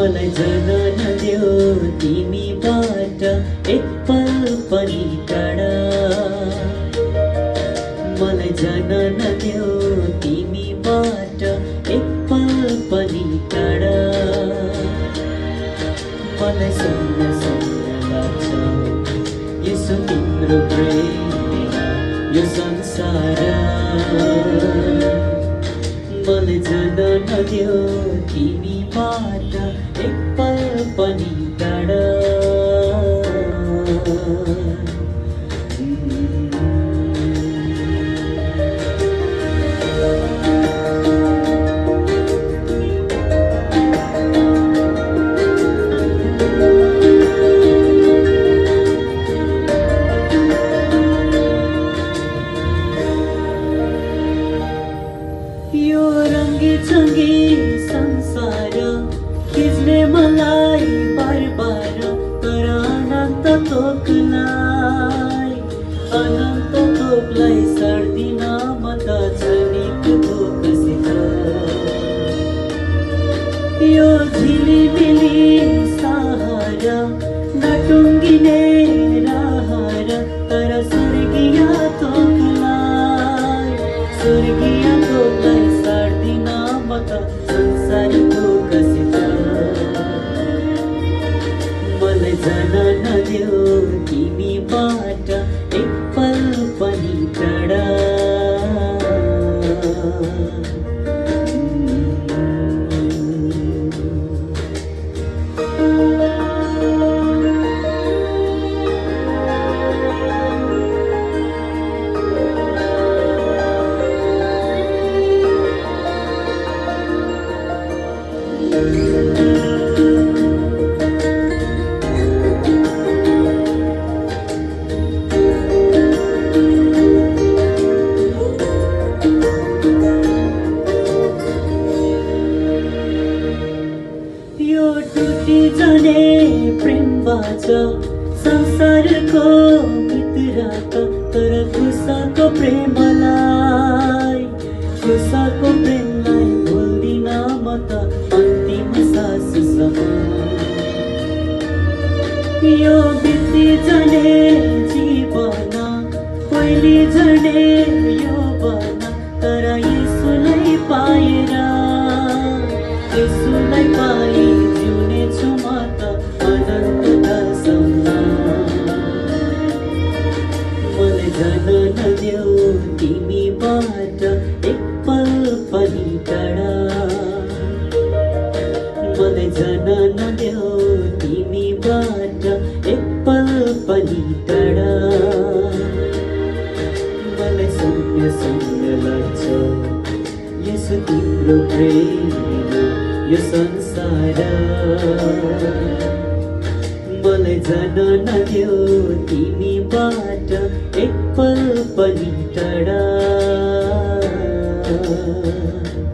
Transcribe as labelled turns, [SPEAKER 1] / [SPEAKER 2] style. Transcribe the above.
[SPEAKER 1] मलाई जान नदेऊ तिमीबाट एक पल पनि टाढा। मलाई जान नदेऊ तिमीबाट एक पल पनि टाढा। मलाई सुन्न सुन्न लाग्छ यसो तिम्रो प्रेम यो संसार। मलाई जान नदेऊ तिमीबाट एक पल पनि टाढा। यो रङ्गी चङ्गी संसार खिच्ने मलाई बार बार, तर अनन्त तोकलाई सर्दिन म त क्षणिक भोकसित। यो झिलिमिली सहारा नटुङ्गिने रहर, तर स्वर्गीय तोकलाई सर्दिन म त संसारको कसित। मलाई जान नदेऊ तिमीबाट एक पल पनि टाढा। यो टुटी जाने प्रेम बाजा संसारको भित्रका, तर खुसाको प्रेमलाई भुल्दिन म त अन्तिम साससम्म। यो बित्ती जाने जीवन पहिले झर्ने यौवन, तर यसुलाई पाएर जिउनेछु म त अनन्ततासम्म। मलाई जान नदेऊ तिमीबाट एक पल पनि टाढा। मलाई जान नदेऊ तिमीबाट एक पल पनि टाढा। मलाई शून्य शून्य लाग्छ यसो तिम्रो प्रेम यो संसार। मलाई जान नदेऊ तिमीबाट एक पल पनि टाढा।